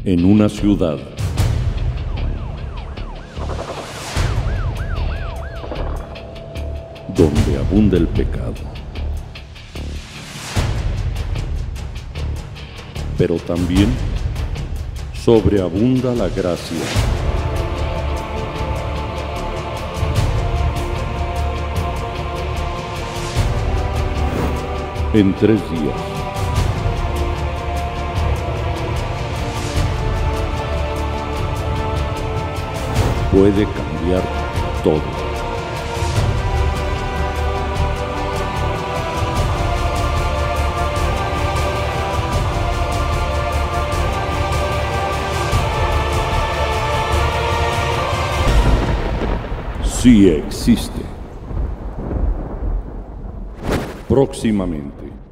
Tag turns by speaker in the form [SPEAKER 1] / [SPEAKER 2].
[SPEAKER 1] En una ciudad donde abunda el pecado, pero también sobreabunda la gracia. En 3 días puede cambiar todo. Sí existe. Próximamente.